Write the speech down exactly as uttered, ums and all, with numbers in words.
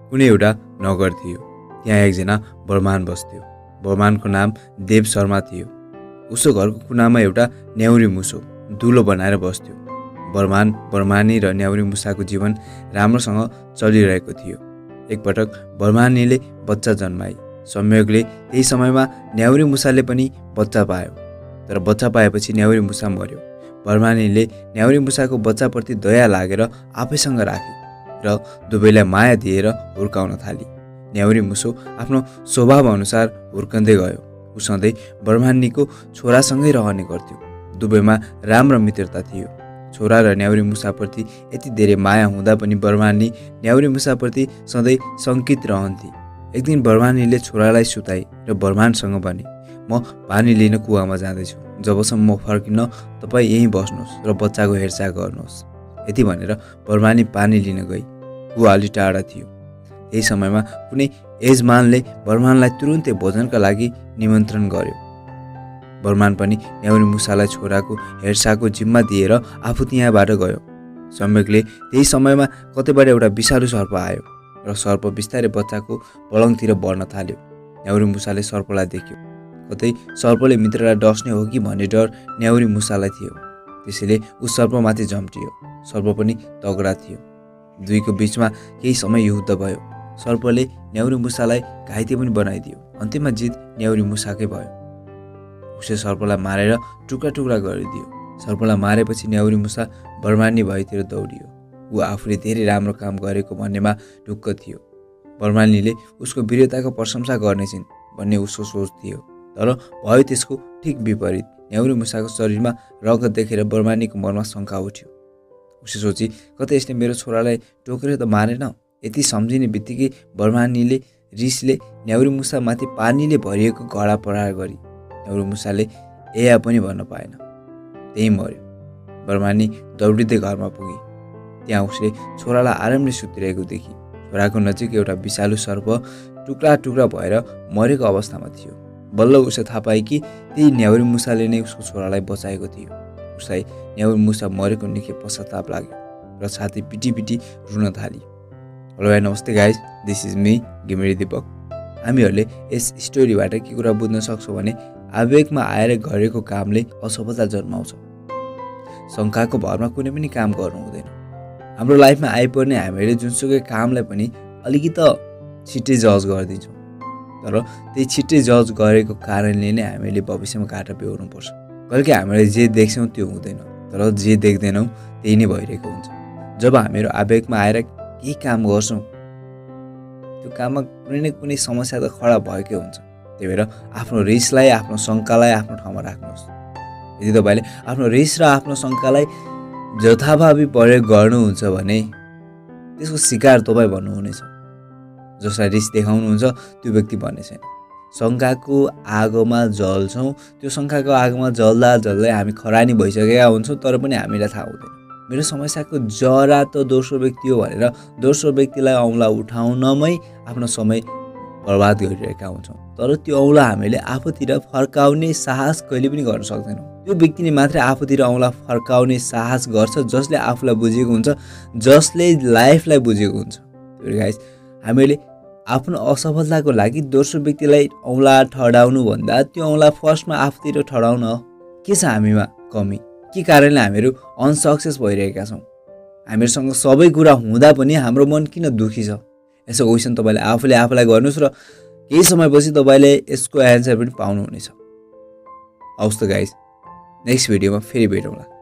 कुनै एउटा नगर थियो। त्यहाँ एकजना बर्मान बस्थ्यो। बर्मानको नाम देव शर्मा थियो। उसको घरको कुनामा एउटा न्याउरी मुसो दुलो बनाएर बस्थ्यो। बर्मान बर्मानी र न्याउरी मुसाको जीवन राम्रोसँग चलिरहेको थियो। एकपटक बर्मानीले बच्चा जन्माए। संयोगले त्यही समयमा न्याउरी मुसाले पनि बच्चा पायो। तर बच्चा पाएपछि न्याउरी मुसा मर्यो। बर्मानीले न्याउरी मुसाको बच्चाप्रति दया लागेर आफैसँग राखे र दुवैलाई माया दिएर हुर्काउन थाली। न्याउरी मुसो आफ्नो स्वभाव अनुसार हुर्कँदै गयो। ऊ सधैँ बर्मानीको छोरासँगै रहने गर्थ्यो। दुवैमा राम्रो मित्रता थियो। छोरा र न्याउरी मुसाप्रति यति धेरै माया हुँदा पनि बर्मानी न्याउरी मुसाप्रति सधैँ शङ्कित रहन्थे। एक दिन बर्मानीले छोरालाई सुताए र बर्मानसँग भने, म पानी लिन कुवामा जाँदैछु। जबसम्म म फर्किन्न तपाईँ यहीँ बस्नुहोस् र बच्चाको हेरचाह गर्नुहोस्। यति भनेर बर्मानी पानी लिन गई। कुवा अलि टाढा थियो। यही समयमा कुनै यजमानले बर्मानलाई तुरुन्तै भोजनका लागि निमन्त्रण गर्यो। बर्मान पनि न्याउरी मुसालाई छोराको हेरचाहको जिम्मा दिएर आफू त्यहाँबाट गयो। सम्यकले त्यही समयमा कतैबाट एउटा विषालु सर्प आयो र सर्प बिस्तारै बच्चाको पलङतिर बढ्न थाल्यो। न्याउरी मुसाले सर्पलाई देख्यो। कतै सर्पले मित्रलाई डस्ने हो कि भन्ने डर न्याउरी मुसालाई थियो। त्यसैले ऊ सर्पमाथि झम्टियो। सर्प पनि तगडा थियो। दुईको बीचमा केही समय युद्ध भयो। सर्पले न्याउरी मुसालाई घाइते पनि बनाइदियो। अन्त्यमा जित न्याउरी मुसाकै भयो। उसले सर्पलाई मारेर टुक्रा टुक्रा गरिदियो। सर्पलाई मारेपछि न्याउरी मुसा बर्मानी भएतिर दौडियो। ऊ आफूले धेरै राम्रो काम गरेको भन्नेमा ढुक्क थियो। बर्मानीले उसको वीरताको प्रशंसा गर्नेछिन् भन्ने उसको सोच थियो। तर भयो त्यसको ठिक विपरीत। न्याउरी मुसाको शरीरमा रगत देखेर बर्मानीको मनमा शङ्का उठ्यो। उसले सोची, कतै यसले मेरो छोरालाई टोकेर त मारेन। यति सम्झिने बित्तिकै बर्मानीले रिसले न्याउरी मुसामाथि पानीले भरिएको घडा प्रहार गरी। न्याउरी मुसाले एया पनि भन्न पाएन। त्यही मर्यो। बर्मानी दौडिँदै घरमा पुगे। त्यहाँ उसले छोरालाई आरामले सुतिरहेको देखी। छोराको नजिक एउटा विषालु सर्प टुक्रा टुक्रा भएर मरेको अवस्थामा थियो। बल्ल उसले थाहा पाए कि त्यही न्याउरी मुसाले नै उसको छोरालाई बचाएको थियो। उसलाई न्याउरी मुसा मरेको निकै पश्चाताप लाग्यो र छाती पिटी पिटी रुन थाली। हेलो भाइ, नमस्ते guys, this is me Ghimire Deepak. हामीहरूले यस स्टोरीबाट के कुरा बुझ्न सक्छौँ भने आवेगमा आएर गरेको कामले असफलता जन्माउँछ। शङ्काको भरमा कुनै पनि काम गर्नु हुँदैन। हाम्रो लाइफमा आइपर्ने हामीले जुनसुकै कामलाई पनि अलिकति छिट्टै जज गरिदिन्छौँ। तर त्यही छिट्टै जज गरेको कारणले नै हामीले भविष्यमा घाटा बेहोर्नुपर्छ। कहिलेकाहीँ हामीले जे देख्छौँ त्यो हुँदैन, तर जे देख्दैनौँ त्यही नै भइरहेको हुन्छ। जब हामीहरू आवेगमा आएर केही काम गर्छौँ त्यो काममा कुनै न कुनै समस्या त खडा भएकै हुन्छ। त्यही भएर आफ्नो रिसलाई, आफ्नो शङ्कालाई आफ्नो ठाउँमा राख्नुहोस्। यदि तपाईँले आफ्नो रिस र आफ्नो शङ्कालाई जथाभावी प्रयोग गर्नुहुन्छ भने त्यसको शिकार तपाईँ भन्नुहुनेछ। जसलाई रिस देखाउनुहुन्छ त्यो व्यक्ति भन्ने छैन। शङ्काको आगोमा जल्छौँ। त्यो शङ्काको आगोमा जल्दा जल्दै हामी खरानी भइसकेका हुन्छौँ, तर पनि हामीलाई थाहा हुँदैन। मेरो समस्याको जरा त दोस्रो व्यक्ति हो भनेर दोस्रो व्यक्तिलाई औँला उठाउनमै आफ्नो समय बर्बाद गरिरहेका हुन्छौँ। तर त्यो औँला हामीले आफूतिर फर्काउने साहस कहिले पनि गर्न सक्दैनौँ। त्यो व्यक्तिले मात्रै आफूतिर औँला फर्काउने साहस गर्छ जसले आफूलाई बुझेको हुन्छ, जसले लाइफलाई बुझेको हुन्छ। त्यो गाइस, हामीले आफ्नो असफलताको लागि दोस्रो व्यक्तिलाई औँला ठडाउनु भन्दा त्यो औँला फर्स्टमा आफूतिर ठडाउन। के छ हामीमा कमी? के कारणले हामीहरू अनसक्सेस भइरहेका छौँ? हामीहरूसँग सबै कुरा हुँदा पनि हाम्रो मन किन दुखी छ? यसो क्वेसन तपाईँले आफूले आफूलाई गर्नुहोस् र केही समयपछि तपाईँले यसको एन्सर पनि पाउनुहुनेछ। हवस् त गाइस, नेक्स्ट भिडियोमा फेरि भेटौँला।